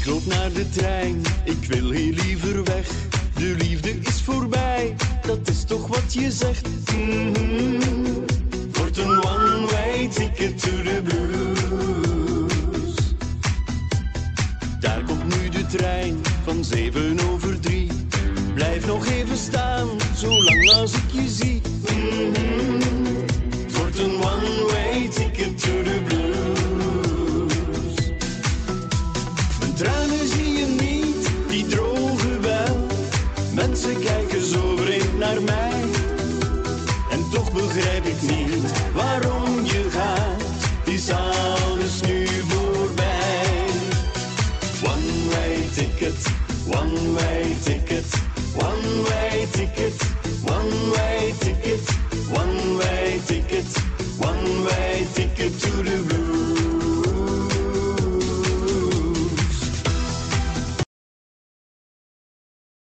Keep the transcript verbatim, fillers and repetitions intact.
Ik loop naar de trein, ik wil heel liever weg. De liefde is voorbij, dat is toch wat je zegt. Mm-hmm. Wordt een one-way ticket to the blues. Daar komt nu de trein van zeven over drie. Blijf nog even staan, zolang als ik je zie. Mm-hmm. Het wordt een one-way ticket to the blues. Mijn tranen zie je niet, die drogen wel. Mensen kijken zo vreemd naar mij. En toch begrijp ik niet waarom je gaat. Is alles nu voorbij? One-way ticket, one-way ticket.